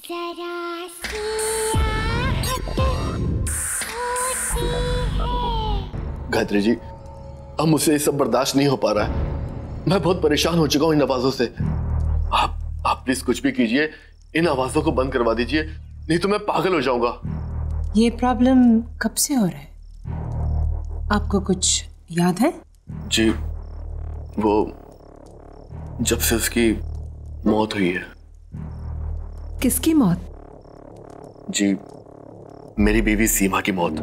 जरा सी आहट होती है। गायत्री जी, अब मुझसे ये सब बर्दाश्त नहीं हो पा रहा है। मैं बहुत परेशान हो चुका हूँ इन आवाजों से। आप प्लीज कुछ भी कीजिए, इन आवाजों को बंद करवा दीजिए, नहीं तो मैं पागल हो जाऊंगा। ये प्रॉब्लम कब से हो रहा है? आपको कुछ याद है? जी, वो जब से उसकी मौत हुई है। किसकी मौत? जी, मेरी बीवी सीमा की मौत।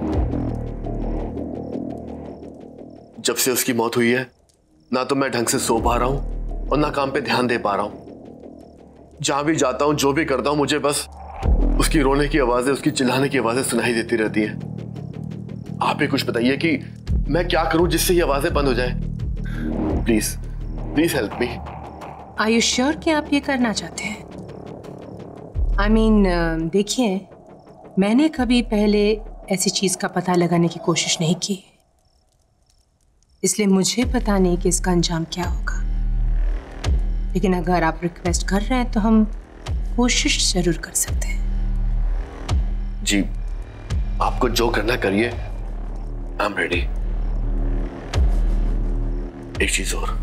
जब से उसकी मौत हुई है, ना तो मैं ढंग से सो पा रहा हूं और ना काम पे ध्यान दे पा रहा हूं। जहां भी जाता हूं, जो भी करता हूं, मुझे बस उसकी रोने की आवाजें, उसकी चिल्लाने की आवाजें सुनाई देती रहती हैं। आप ही कुछ बताइए कि मैं क्या करूं जिससे ये आवाजें बंद हो जाए। Please please help me. Are you sure कि आप ये करना चाहते हैं? I mean, देखिए, मैंने कभी पहले ऐसी चीज का पता लगाने की कोशिश नहीं की, इसलिए मुझे पता नहीं कि इसका अंजाम क्या होगा। लेकिन अगर आप रिक्वेस्ट कर रहे हैं तो हम कोशिश जरूर कर सकते हैं। जी, आपको जो करना करिए, आई एम रेडी। एक चीज और,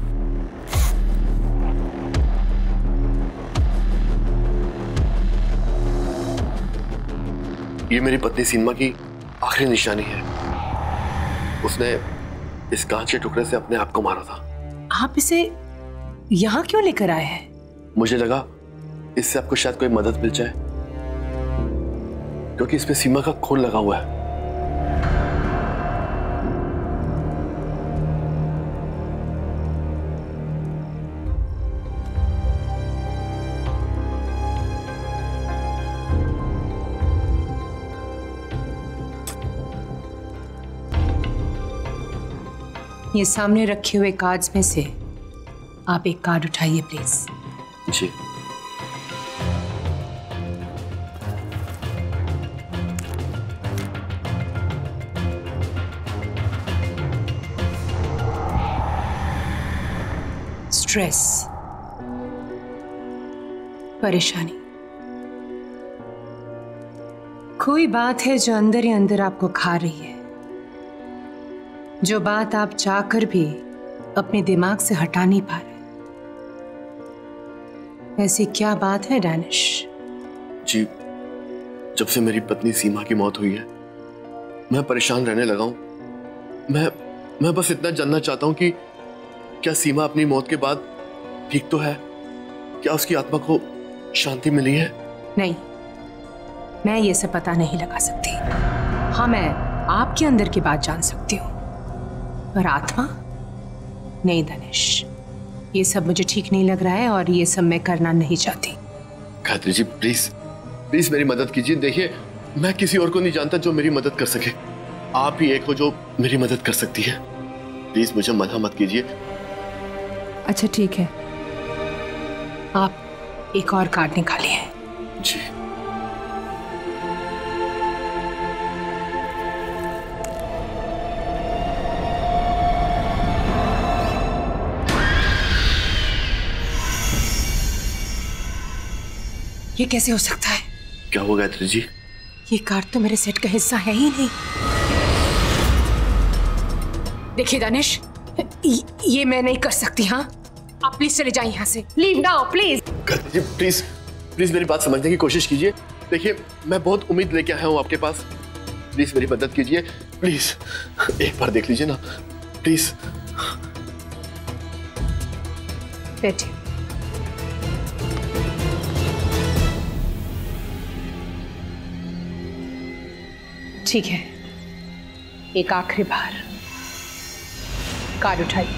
ये मेरी पत्नी सीमा की आखिरी निशानी है। उसने इस कांच के टुकड़े से अपने आप को मारा था। आप इसे यहाँ क्यों लेकर आए हैं? मुझे लगा इससे आपको शायद कोई मदद मिल जाए, क्योंकि इसमें सीमा का खून लगा हुआ है। ये सामने रखे हुए कार्ड्स में से आप एक कार्ड उठाइए प्लीज। जी। स्ट्रेस, परेशानी, कोई बात है जो अंदर ही अंदर आपको खा रही है, जो बात आप चाहकर भी अपने दिमाग से हटा नहीं पा रहे। ऐसी क्या बात है डैनिश? जी, जब से मेरी पत्नी सीमा की मौत हुई है, मैं परेशान रहने लगा हूं। मैं बस इतना जानना चाहता हूं कि क्या सीमा अपनी मौत के बाद ठीक तो है? क्या उसकी आत्मा को शांति मिली है? नहीं, मैं ये सब पता नहीं लगा सकती। हाँ, मैं आपके अंदर की बात जान सकती हूँ, पर आत्मा नहीं धनेश, ये सब मुझे ठीक नहीं लग रहा है और ये सब मैं करना नहीं चाहती। गायत्री जी, प्लीज प्लीज मेरी मदद कीजिए। देखिए, मैं किसी और को नहीं जानता जो मेरी मदद कर सके। आप ही एक हो जो मेरी मदद कर सकती है। प्लीज मुझे मना मत कीजिए। अच्छा ठीक है, आप एक और कार्ड निकालिए। जी। ये कैसे हो सकता है? क्या हुआ गायत्री जी? ये कार्ड तो मेरे सेट का हिस्सा है ही नहीं। देखिए दानिश, ये मैं नहीं कर सकती। हाँ, आप प्लीज चले जाइए यहाँ से। Leave now please. Gayatri ji, please please मेरी बात समझने की कोशिश कीजिए। देखिए, मैं बहुत उम्मीद लेके आया हूँ आपके पास। प्लीज मेरी मदद कीजिए, प्लीज एक बार देख लीजिए ना, प्लीज। बैठिए। ठीक है, एक आखिरी बार कार्ड उठाइए।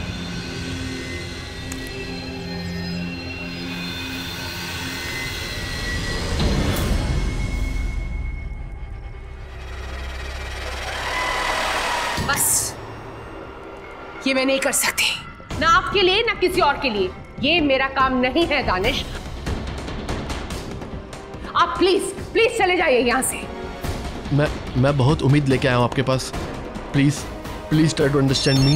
बस, ये मैं नहीं कर सकती, ना आपके लिए ना किसी और के लिए। ये मेरा काम नहीं है दानिश। आप प्लीज प्लीज चले जाइए यहाँ से। मैं बहुत उम्मीद लेके आया हूँ आपके पास। Please please try to understand me.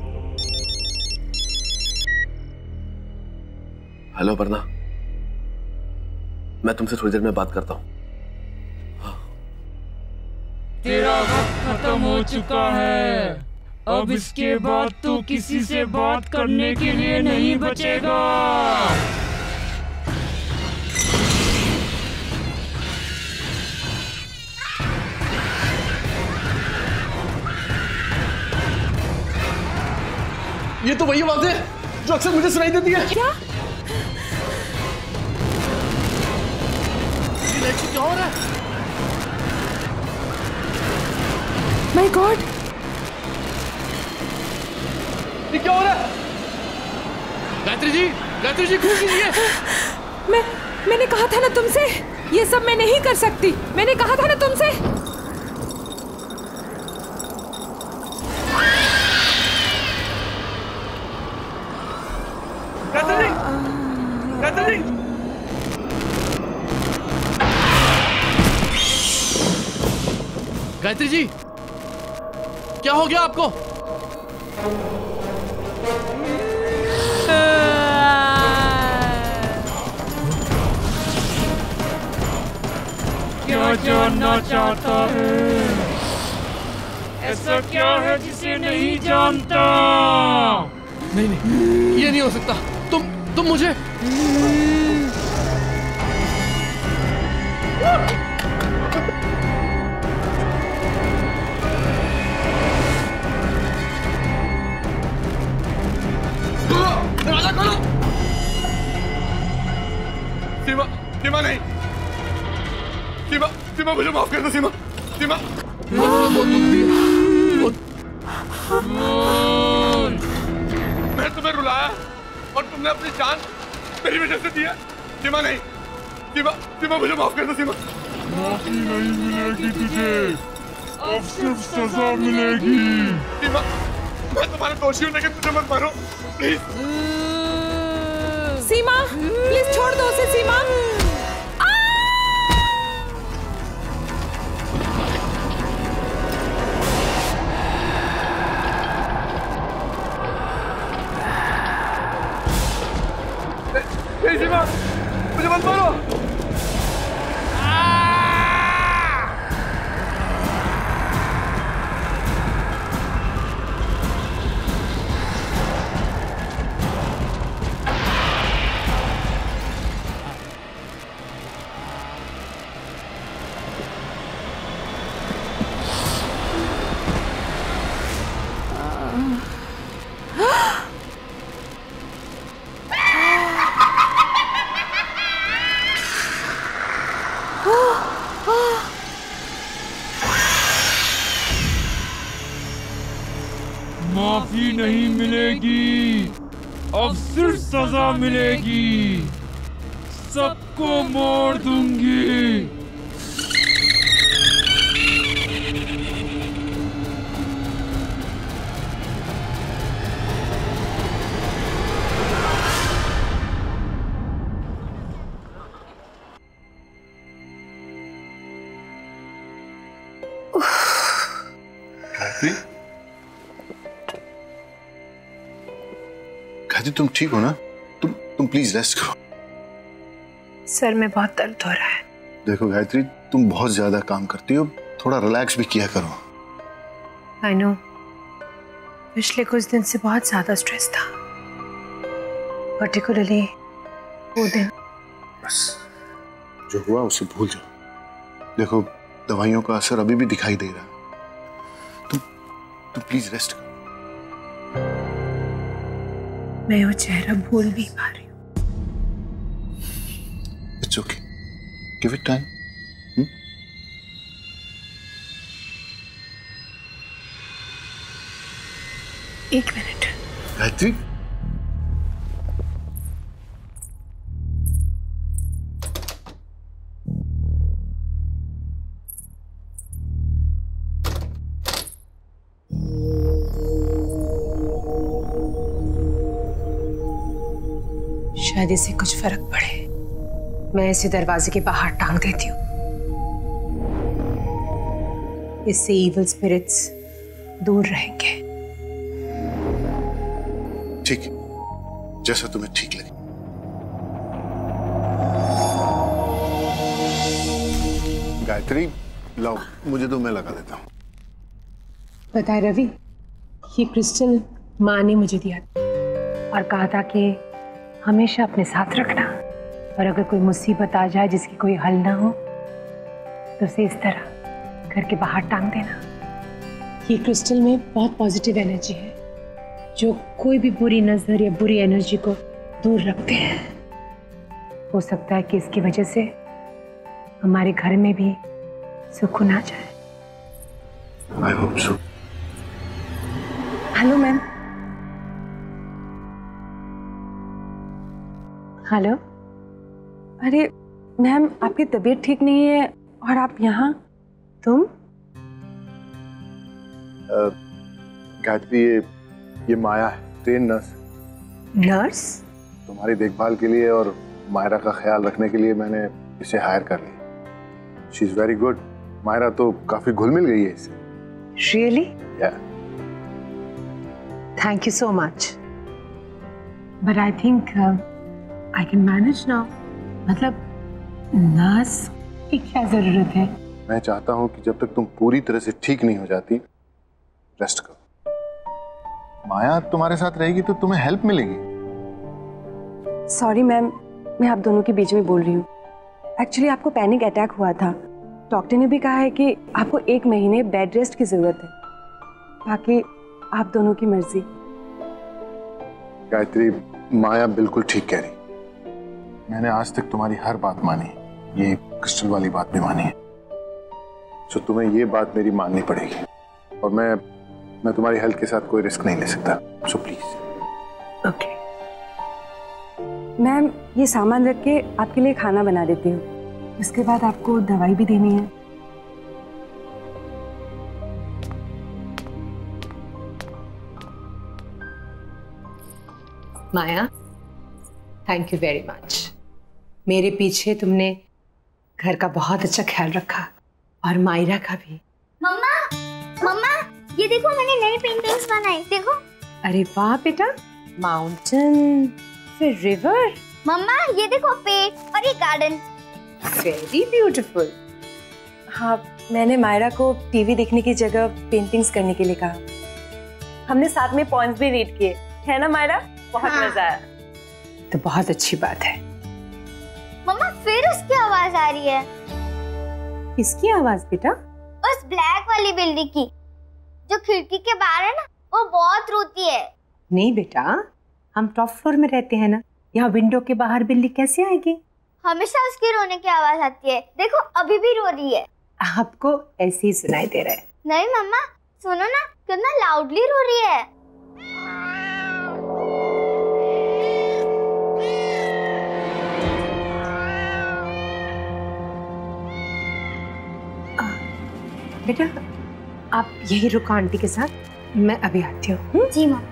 Hello Aparna, मैं तुमसे थोड़ी देर में बात करता हूँ। तेरा वक्त खत्म हो चुका है। अब इसके बाद तू किसी से बात करने के लिए नहीं बचेगा। ये तो वही आवाज है जो अक्सर मुझे सुनाई देती है। क्या? क्या हो रहा है? माय गॉड, ये क्या हो रहा है? गायत्री जी कुछ कीजिए। मैंने कहा था ना तुमसे, ये सब मैं नहीं कर सकती। मैंने कहा था ना तुमसे। गायत्री जी, क्या हो गया आपको? क्या जानना चाहता है? ऐसा क्या है जिसे नहीं जानता? नहीं, ये नहीं हो सकता। तुम मुझे दरवाजा खोलो। सीमा नहीं। सीमा मुझे माफ कर दो। सीमा मैं तुम्हें रुलाया और तुमने अपनी जान मेरी वजह से दी है। सीमा नहीं। सीमा मुझे माफ कर दो। सीमा माफी नहीं मिलेगी तुझे, अब सिर्फ सजा मिलेगी। सीमा, मैं तुम्हारा दोषी हूँ, लेकिन मुझे मत मारो प्लीज। सीमा, प्लीज छोड़ दो उसे। सीमा, सीमा, मुझे मत मारो। माफी नहीं मिलेगी, अब सिर्फ सजा मिलेगी। सबको मार दूंगी। गायत्री, तुम ठीक हो ना? तुम प्लीज रेस्ट करो। सर में बहुत दर्द हो रहा है। देखो गायत्री, तुम बहुत ज्यादा काम करती हो, थोड़ा रिलैक्स भी किया करो। आई नो, पिछले कुछ दिन से बहुत ज्यादा स्ट्रेस था, पर्टिकुलरली वो दिन। बस जो हुआ उसे भूल जाओ। देखो, दवाइयों का असर अभी भी दिखाई दे रहा है। तुम प्लीज रेस्ट करो। मैं वो चेहरा भूल नहीं पा रही हूँ। It's okay, give it time. एक मिनट। गायत्री, शायद इससे कुछ फर्क पड़े। मैं इसे दरवाजे के बाहर टांग देती हूँ। इससे इविल स्पिरिट्स दूर रहेंगे। ठीक है, जैसा तुम्हें ठीक लगे। गायत्री लाओ, मुझे तो मैं लगा देता हूँ। बताए रवि, ये क्रिस्टल माँ ने मुझे दिया और कहा था कि हमेशा अपने साथ रखना, और अगर कोई मुसीबत आ जाए जिसकी कोई हल ना हो तो उसे इस तरह घर के बाहर टांग देना। ये क्रिस्टल में बहुत पॉजिटिव एनर्जी है जो कोई भी बुरी नजर या बुरी एनर्जी को दूर रखते हैं। हो सकता है कि इसकी वजह से हमारे घर में भी सुकून आ जाए। I hope so. Hello ma'am. Hello. अरे मैम, आपकी तबीयत ठीक नहीं है और आप यहाँ? तुम? गायत्री, ये माया है, ट्रेन नर्स। नर्स? तुम्हारी देखभाल के लिए और मायरा का ख्याल रखने के लिए मैंने इसे हायर कर लिया। She is very good. Myra तो काफी घुल मिल गई है इससे। Really? Yeah. Thank you so much. But I think I can manage now. मतलब नर्स की क्या जरूरत है? मैं चाहता हूँ कि जब तक तुम पूरी तरह से ठीक नहीं हो जाती, रेस्ट करो। माया तुम्हारे साथ रहेगी तो तुम्हें हेल्प मिलेगी। सॉरी मैम, मैं आप दोनों के बीच में बोल रही हूँ। एक्चुअली आपको पैनिक अटैक हुआ था। डॉक्टर ने भी कहा है कि आपको 1 महीने बेड रेस्ट की जरूरत है। बाकी आप दोनों की मर्जी। गायत्री, माया बिल्कुल ठीक कह रही। मैंने आज तक तुम्हारी हर बात मानी, ये क्रिस्टल वाली बात भी मानी है। तो तुम्हें ये बात मेरी माननी पड़ेगी, और मैं तुम्हारी हेल्थ के साथ कोई रिस्क नहीं ले सकता। So please. ओके। मैम, ये सामान रख के आपके लिए खाना बना देती हूँ। उसके बाद आपको दवाई भी देनी है। Maya, thank you very much. मेरे पीछे तुमने घर का बहुत अच्छा ख्याल रखा, और मायरा का भी। मम्मा, मम्मा, ये देखो मैंने नई पेंटिंग्स बनाई, देखो। अरे वाह बेटा, माउंटेन, फिर रिवर। मम्मा, ये देखो पेड़ और ये गार्डन। Very beautiful. हाँ, मैंने मायरा को टीवी देखने की जगह पेंटिंग्स करने के लिए कहा। हमने साथ में पॉइंट्स भी रीड किए, है ना मायरा? बहुत मजा आया। तो बहुत अच्छी बात है। मम्मा, फिर उसकी आवाज आ रही है। किसकी आवाज बेटा? उस ब्लैक वाली बिल्ली की, जो खिड़की के बाहर है ना, वो बहुत रोती है। नहीं बेटा, हम टॉप फ्लोर में रहते हैं ना, यहाँ विंडो के बाहर बिल्ली कैसे आएगी? हमेशा उसकी रोने की आवाज आती है। देखो, अभी भी रो रही है। आपको ऐसे ही सुनाई दे रहा है। नहीं मम्मा, सुनो ना, कितना लाउडली रो रही है। बेटा, आप यही रुको आंटी के साथ, मैं अभी आती हूँ। जी माँ।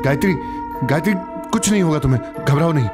गायत्री, गायत्री कुछ नहीं होगा तुम्हें, घबराओ नहीं।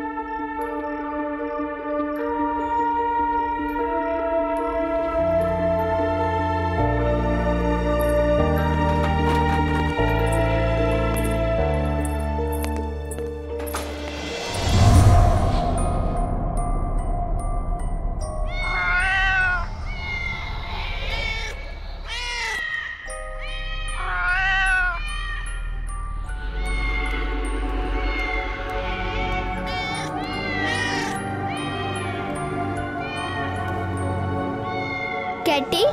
कैटी,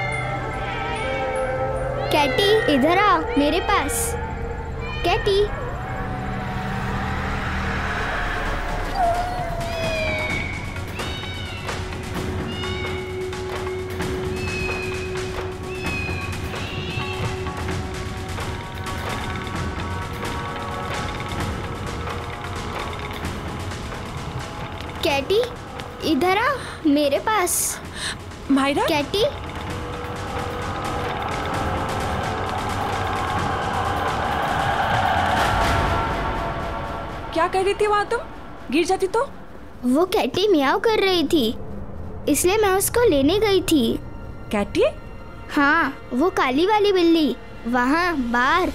कैटी इधर आ मेरे पास। कैटी, कैटी इधर आ मेरे पास। मायरा, कैटी, क्या कर रही थी वहां तुम? गिर जाती तो? वो कैटी मियाओ कर रही थी, इसलिए मैं उसको लेने गई थी। कैटी? हाँ, वो काली वाली बिल्ली वहाँ बाहर।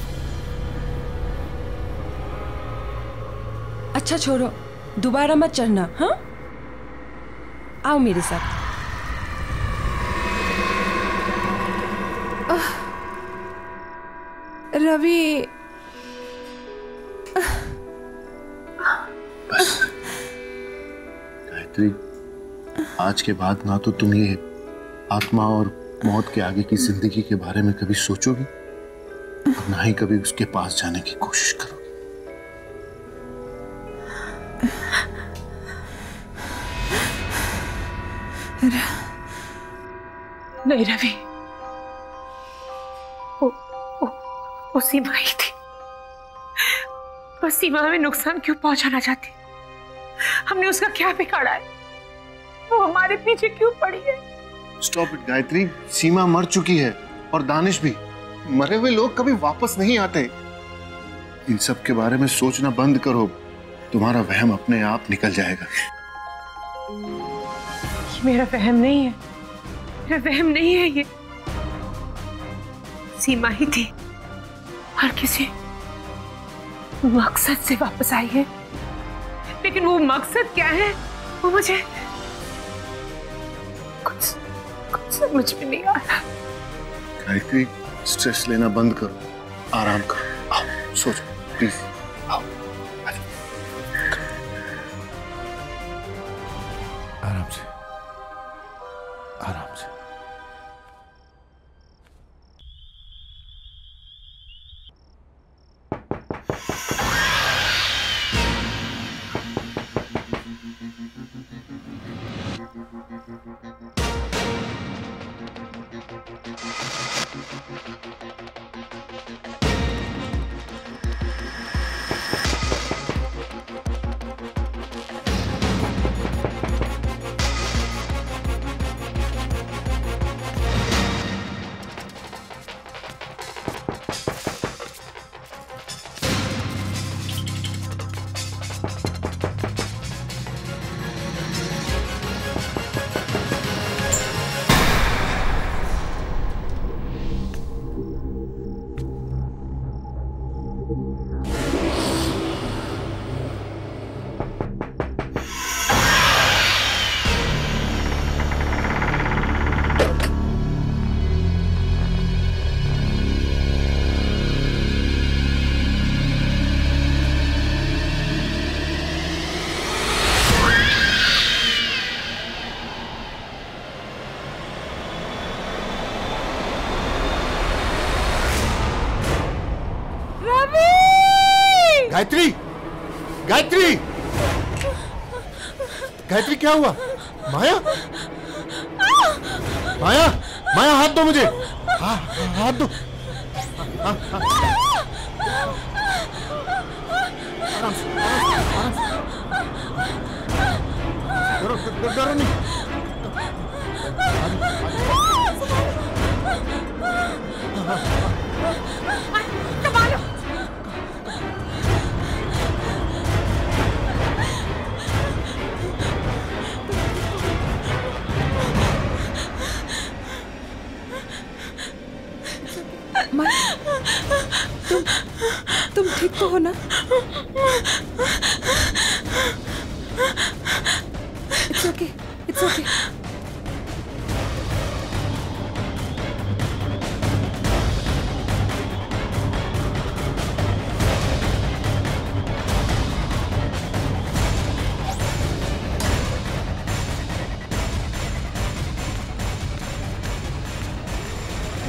अच्छा छोड़ो, दोबारा मत चढ़ना। हाँ, आओ मेरे साथ। रवि, बस गायत्री, आज के बाद ना तो तुम ये आत्मा और मौत के आगे की जिंदगी के बारे में कभी सोचोगी और ना ही कभी उसके पास जाने की कोशिश करोगी। नहीं रवि, वो सीमा ही थी। बस सीमा में नुकसान क्यों पहुंचाना चाहती? हमने उसका क्या बिगाड़ा है? वो हमारे पीछे क्यों पड़ी है? स्टॉप इट गायत्री, सीमा मर चुकी है और दानिश भी। मरे हुए लोग कभी वापस नहीं आते। इन सब के बारे में सोचना बंद करो, तुम्हारा वहम अपने आप निकल जाएगा। मेरा वहम नहीं है, मेरा वहम नहीं है ये। सीमा ही थी और किसी मकसद से वापस आई है, लेकिन वो मकसद क्या है वो मुझे कुछ समझ में नहीं आ रहा। गायत्री, स्ट्रेस लेना बंद करो, आराम करो, आओ सोचो प्लीज, आओ आराम से, आराम से। गायत्री, गायत्री, गायत्री क्या हुआ? माया, माया, माया हाथ दो मुझे, हाथ दो। आराम से, डरो नहीं।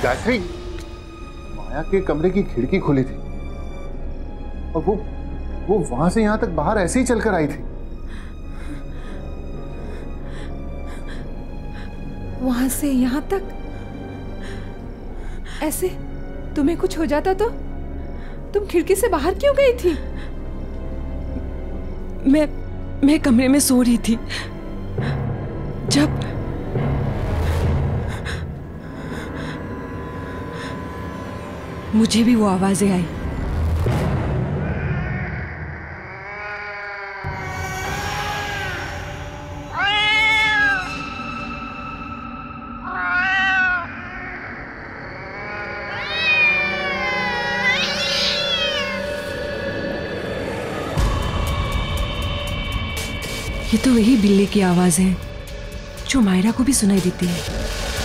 गायत्री, माया के कमरे की खिड़की खुली थी और वो वहां से यहां तक बाहर ऐसे ही चलकर आई थी। वहां से यहां तक ऐसे? तुम्हें कुछ हो जाता तो तुम खिड़की से बाहर क्यों गई थी? मैं कमरे में सो रही थी जब मुझे भी वो आवाजें आई। ये तो वही बिल्ली की आवाज है जो मायरा को भी सुनाई देती है।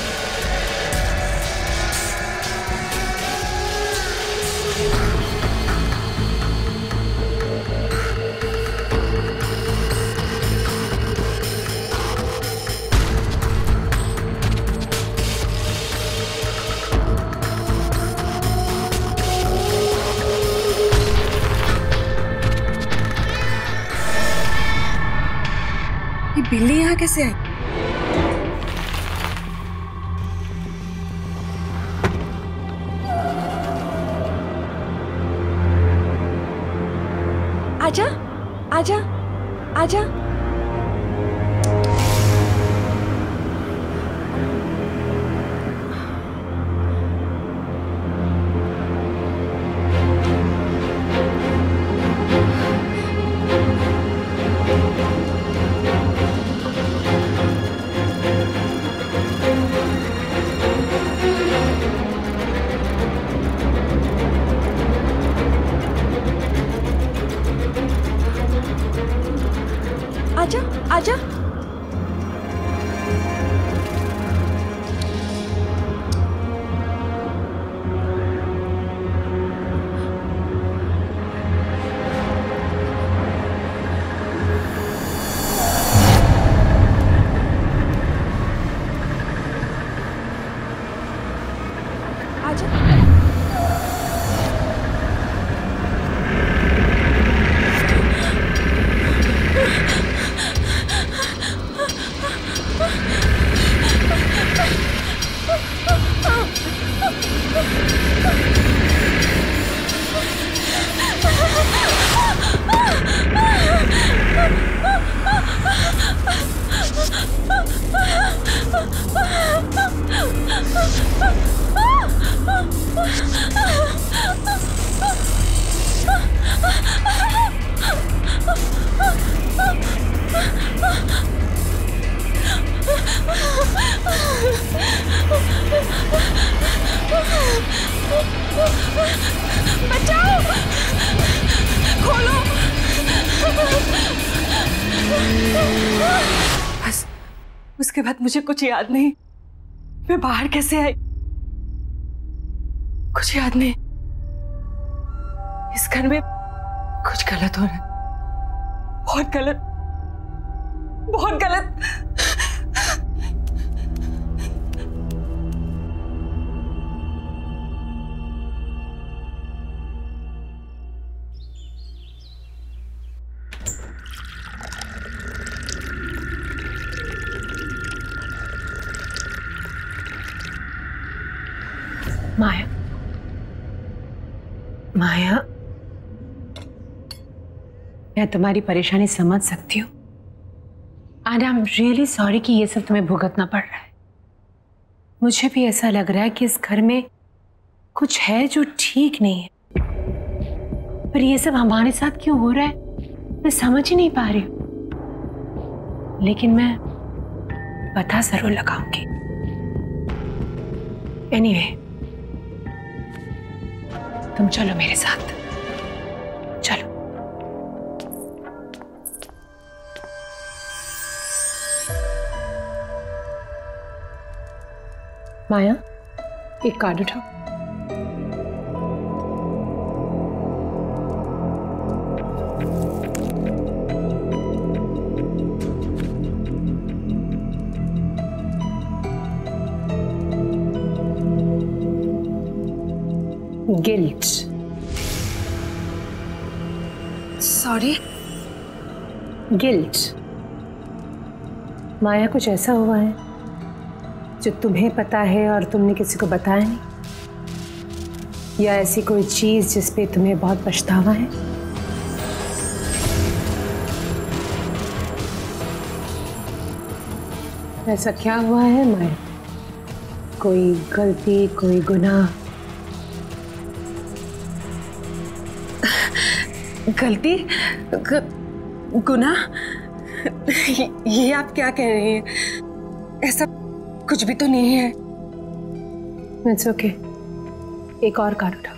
ये बिल्ली यहाँ कैसे आई? आजा, आजा, आजा। आजा, आजा। बचाओ, खोलो। बस उसके बाद मुझे कुछ याद नहीं। मैं बाहर कैसे आई कुछ याद नहीं। इस घर में कुछ गलत हो रहा है, बहुत गलत, बहुत गलत। माया, माया, मैं तुम्हारी परेशानी समझ सकती हूँ and I am really sorry कि ये सब तुम्हें भुगतना पड़ रहा है। मुझे भी ऐसा लग रहा है कि इस घर में कुछ है जो ठीक नहीं है, पर ये सब हमारे साथ क्यों हो रहा है मैं समझ ही नहीं पा रही हूँ, लेकिन मैं पता जरूर लगाऊंगी। एनीवे, तुम चलो मेरे साथ, चलो। माया, एक कार्ड उठाओ। गिल्ट। सॉरी? गिल्ट। माया, कुछ ऐसा हुआ है जो तुम्हें पता है और तुमने किसी को बताया नहीं, या ऐसी कोई चीज जिस पे तुम्हें बहुत पछतावा है? ऐसा क्या हुआ है माया? कोई गलती, कोई गुनाह? गलती? गुनाह? ये आप क्या कह रही हैं? ऐसा कुछ भी तो नहीं है। इट्स ओके, एक और कार्ड उठाओ।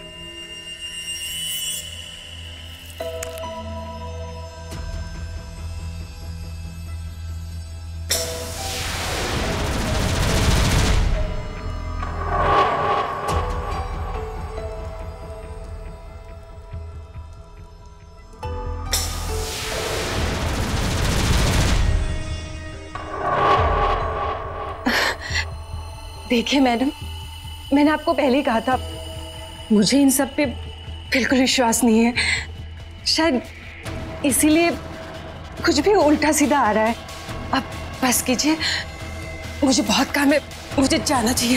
देखिए मैडम, मैंने आपको पहले ही कहा था, मुझे इन सब पे बिल्कुल विश्वास नहीं है। शायद इसीलिए कुछ भी उल्टा सीधा आ रहा है। अब बस कीजिए, मुझे बहुत काम है, मुझे जाना चाहिए।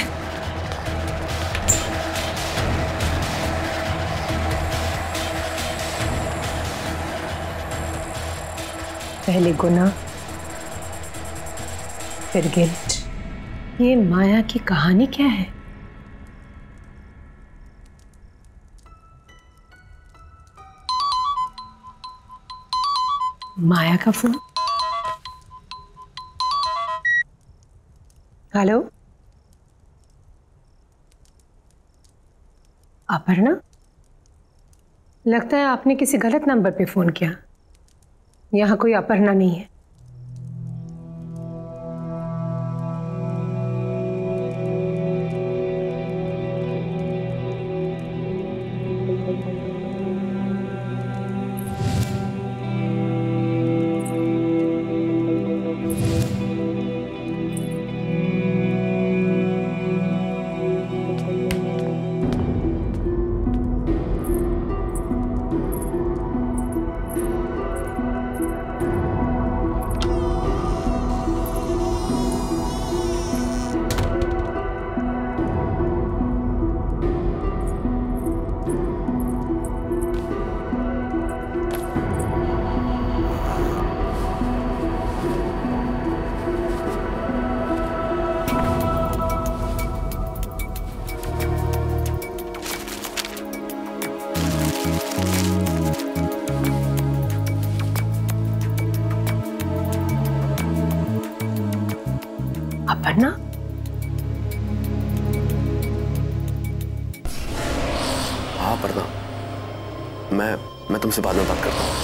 पहले गुनाह, फिर गिल्ट। ये माया की कहानी क्या है? माया का फोन। हेलो, अपर्णा? लगता है आपने किसी गलत नंबर पे फोन किया। यहां कोई अपर्णा नहीं है। अपर्णा? हाँ अपर्णा, मैं तुमसे बाद में बात करता हूँ।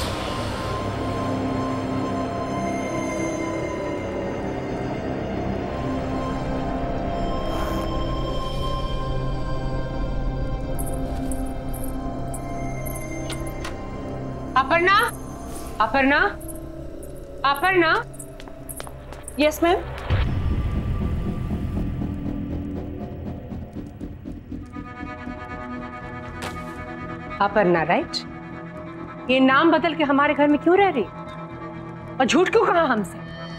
Aparna? Aparna? Aparna? Yes ma'am. Aparna, right? ये नाम बदल के हमारे घर में क्यों रह रही और झूठ क्यों कहा हमसे?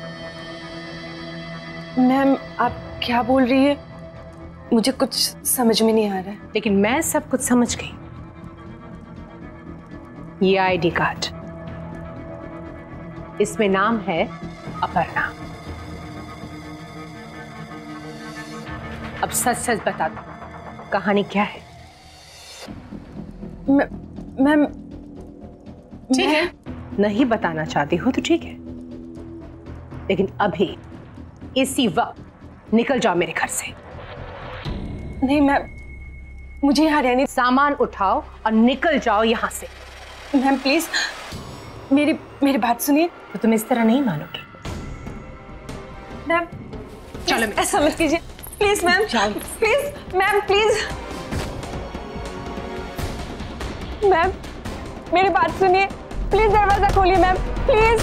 मैम आप क्या बोल रही है, मुझे कुछ समझ में नहीं आ रहा है। लेकिन मैं सब कुछ समझ गई। ये आईडी कार्ड, इसमें नाम है अपर्णा। अब सच सच बता दो, कहानी क्या है? मैम ठीक है, नहीं बताना चाहती हो तो ठीक है, लेकिन अभी इसी वक्त निकल जाओ मेरे घर से। नहीं मैम, मुझे यहाँ रहने। सामान उठाओ और निकल जाओ यहाँ से। मैम प्लीज मेरी बात सुनिए। तो तुम इस तरह नहीं मानोगे। मैम चलो, ऐसा मत कीजिए please ma'am. Please ma'am, please ma'am मेरी बात सुनिए, प्लीज दरवाजा खोलिए ma'am, please.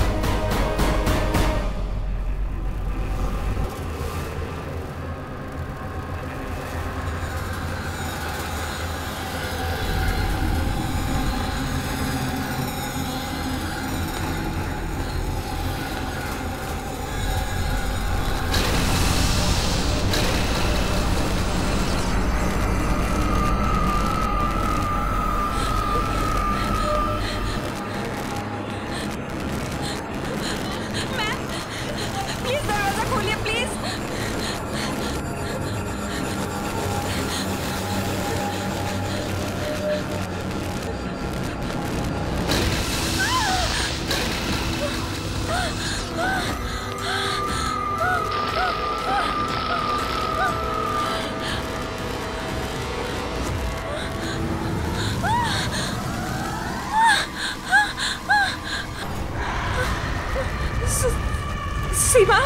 Seema,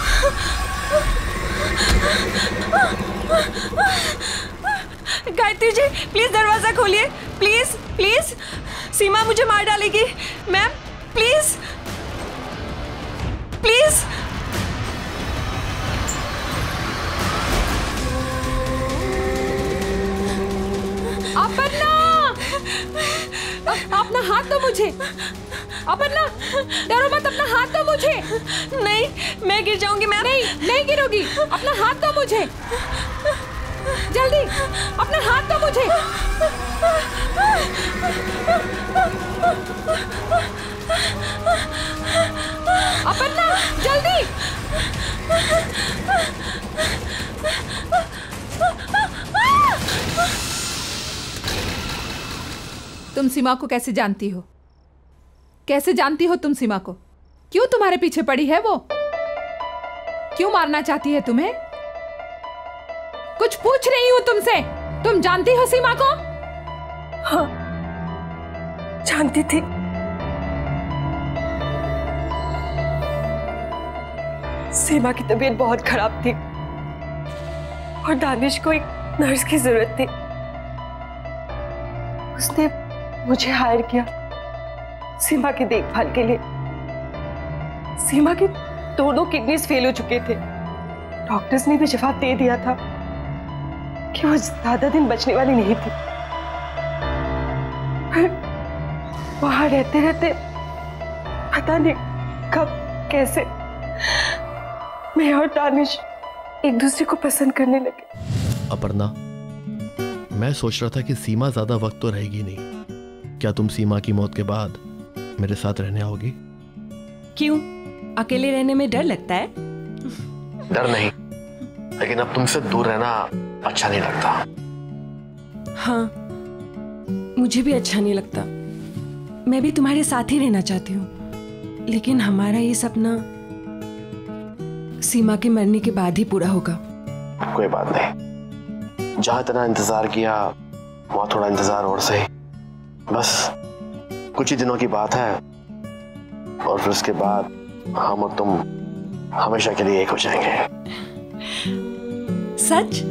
Gayatri ji please दरवाजा खोलिए, प्लीज प्लीज। सीमा मुझे मार डालेगी मैम, प्लीज प्लीज। अपर्णा, अपना हाथ दो मुझे। अपर्णा डरो मत, अपना हाथ दो मुझे। नहीं, मैं गिर जाऊंगी मैम। नहीं, नहीं गिरोगी, अपना हाथ दो मुझे, जल्दी अपना हाथ दो मुझे। अपर्णा जल्दी। तुम सीमा को कैसे जानती हो? कैसे जानती हो तुम सीमा को? क्यों तुम्हारे पीछे पड़ी है वो? क्यों मारना चाहती है तुम्हें? कुछ पूछ रही हूं तुमसे। तुम जानती हो सीमा को? हाँ, जानती थी। सीमा की तबीयत बहुत खराब थी और दानिश को एक नर्स की जरूरत थी। उसने मुझे हायर किया सीमा की देखभाल के लिए। सीमा की दोनों किडनीज फेल हो चुके थे। डॉक्टर्स ने भी जवाब दे दिया था कि वो ज्यादा दिन बचने वाली नहीं थी। वहां रहते रहते पता नहीं कब कैसे मैं और दानिश एक दूसरे को पसंद करने लगे। अपर्णा, मैं सोच रहा था कि सीमा ज्यादा वक्त तो रहेगी नहीं। क्या तुम सीमा की मौत के बाद मेरे साथ रहने आओगी? क्यों, अकेले रहने में डर लगता है? डर नहीं, लेकिन अब तुमसे दूर रहना अच्छा नहीं लगता। हाँ, मुझे भी अच्छा नहीं लगता। मैं भी तुम्हारे साथ ही रहना चाहती हूँ, लेकिन हमारा ये सपना सीमा के मरने के बाद ही पूरा होगा। कोई बात नहीं, जहां इतना इंतजार किया वहां थोड़ा इंतजार और सही। बस कुछ ही दिनों की बात है और फिर उसके बाद हम और तुम हमेशा के लिए एक हो जाएंगे। सच?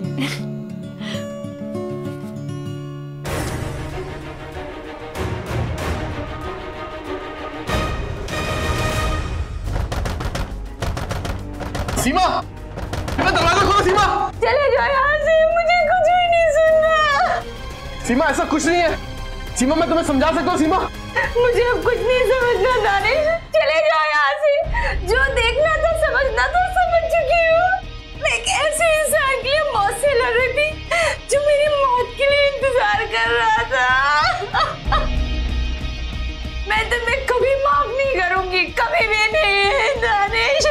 सीमा, दरवाजा खोलो। सीमा चले जाओ यहाँ से, मुझे कुछ भी नहीं सुनना। सीमा, ऐसा कुछ नहीं है। सीमा, मैं तुम्हें समझा सकता हूँ। सीमा, मुझे अब कुछ नहीं समझना दानिश, चले जाओ यहाँ से। जो देखना था समझना था समझ चुकी हूँ। मैं एक ऐसे इंसान के लिए मौत से लड़ रही थी जो मेरी मौत के लिए इंतजार कर रहा था। मैं तुम्हें कभी माफ नहीं करूंगी, कभी भी नहीं दानिश।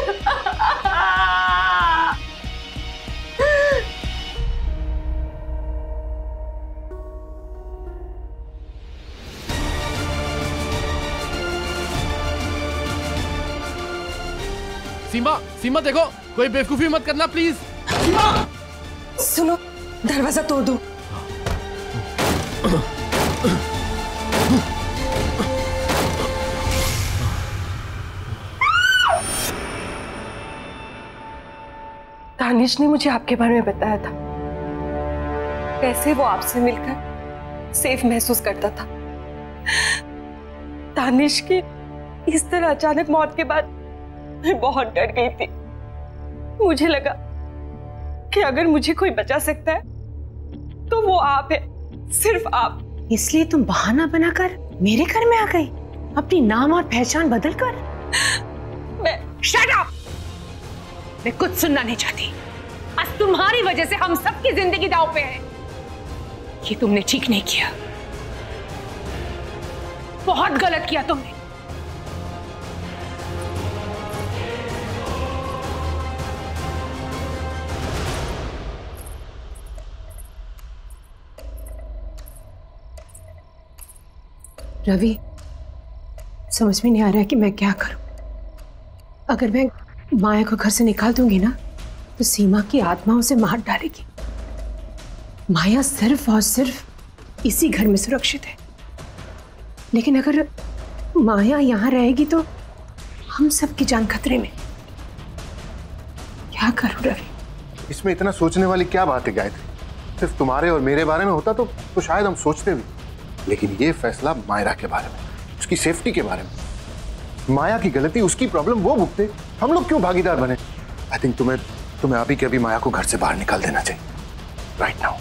सीमा, सीमा देखो, कोई बेवकूफी मत करना प्लीज। सीमा, सुनो, दरवाजा तोड़ दो। दानिश ने मुझे आपके बारे में बताया था, कैसे वो आपसे मिलकर सेफ महसूस करता था। दानिश की इस तरह अचानक मौत के बाद मैं बहुत डर गई थी। मुझे लगा कि अगर मुझे कोई बचा सकता है तो वो आप है, सिर्फ आप। इसलिए तुम बहाना बनाकर मेरे घर में आ गई, अपनी नाम और पहचान बदलकर। मैं शट अप! मैं कुछ सुनना नहीं चाहती। आज तुम्हारी वजह से हम सबकी जिंदगी दांव पे है। ये तुमने ठीक नहीं किया, बहुत गलत किया तुमने। रवि, समझ में नहीं आ रहा है कि मैं क्या करूं। अगर मैं माया को घर से निकाल दूंगी ना तो सीमा की आत्मा उसे मार डालेगी। माया सिर्फ और सिर्फ इसी घर में सुरक्षित है, लेकिन अगर माया यहाँ रहेगी तो हम सबकी जान खतरे में। क्या करूं रवि? इसमें इतना सोचने वाली क्या बात है गायत्री? सिर्फ तुम्हारे और मेरे बारे में होता तो शायद हम सोचते भी, लेकिन ये फैसला मायरा के बारे में, उसकी सेफ्टी के बारे में। माया की गलती, उसकी प्रॉब्लम वो भुगते, हम लोग क्यों भागीदार बने? आई थिंक तुम्हें अभी के अभी माया को घर से बाहर निकाल देना चाहिए, राइट नाउ।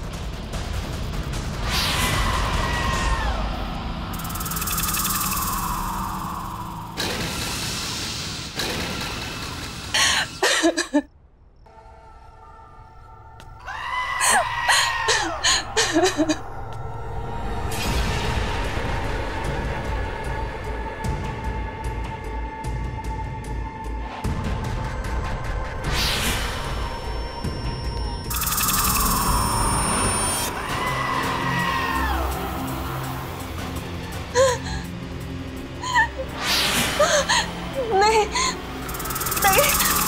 नहीं नहीं,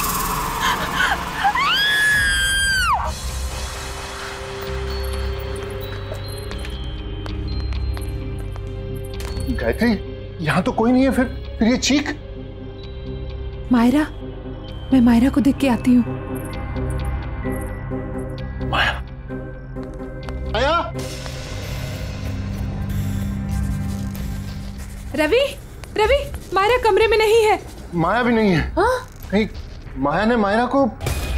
गायत्री, यहाँ तो कोई नहीं है, फिर ये चीख? मायरा, मैं मायरा को देख के आती हूँ। माया, माया! रवि, रवि, मायरा कमरे में नहीं है। माया भी नहीं है। हाँ? कहीं माया ने मायरा को...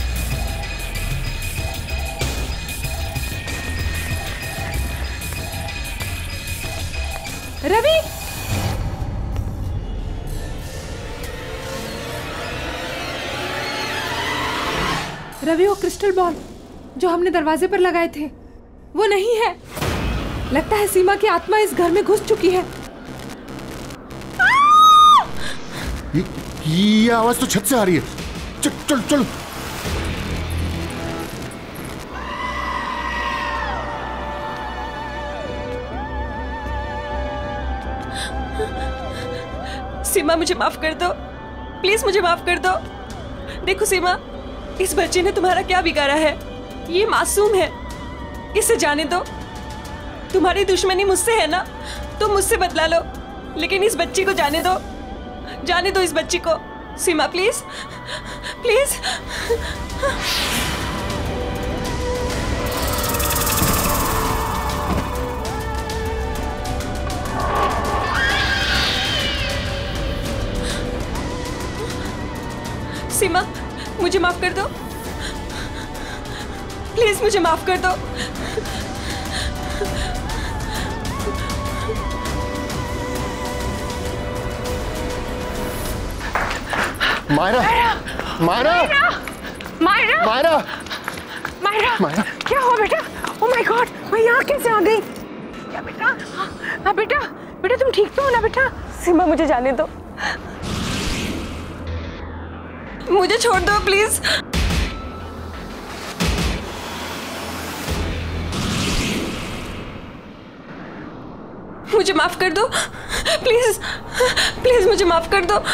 रवि, रवि, वो क्रिस्टल बॉल जो हमने दरवाजे पर लगाए थे वो नहीं है। लगता है सीमा की आत्मा इस घर में घुस चुकी है। ये आवाज तो छत से आ रही है। चल चल। सीमा, मुझे माफ कर दो, प्लीज मुझे माफ कर दो। देखो सीमा, इस बच्चे ने तुम्हारा क्या बिगाड़ा है? ये मासूम है, इसे जाने दो। तुम्हारी दुश्मनी मुझसे है ना, तुम मुझसे बदला लो, लेकिन इस बच्ची को जाने दो, जाने दो इस बच्ची को। सीमा प्लीज, प्लीज। सीमा, मुझे माफ कर दो, प्लीज मुझे माफ कर दो। मायरा, मायरा, मायरा, मायरा, मायरा, मायरा, क्या हुआ बेटा? ओह माय गॉड, मैं यहाँ कैसे आ गई? क्या बेटा? हाँ बेटा, बेटा तुम ठीक तो हो ना बेटा? सीमा, मुझे जाने दो, मुझे छोड़ दो प्लीज। मुझे माफ कर दो, प्लीज प्लीज मुझे माफ कर दो,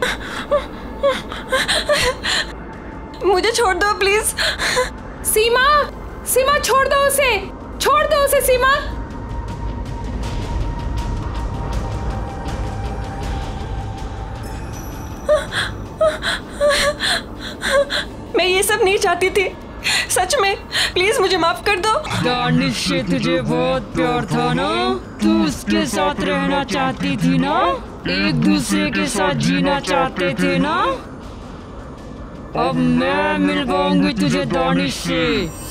मुझे छोड़ दो प्लीज। सीमा, सीमा छोड़ दो उसे, छोड़ दो उसे सीमा। मैं ये सब नहीं चाहती थी, सच में, प्लीज मुझे माफ कर दो। दानिश से तुझे बहुत प्यार था ना, तू उसके साथ रहना चाहती थी ना, एक दूसरे के साथ जीना चाहते थे ना। अब मैं मिलवाऊंगी तुझे दानिश से,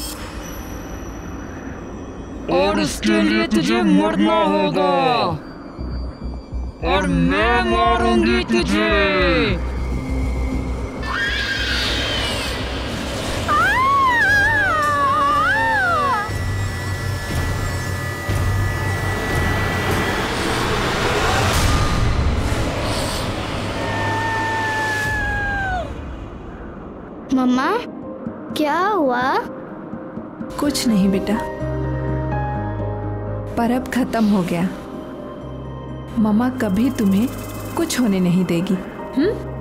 और उसके लिए तुझे मरना होगा, और मैं मारूंगी तुझे। मम्मा, क्या हुआ? कुछ नहीं बेटा, पर अब खत्म हो गया। मम्मा कभी तुम्हें कुछ होने नहीं देगी।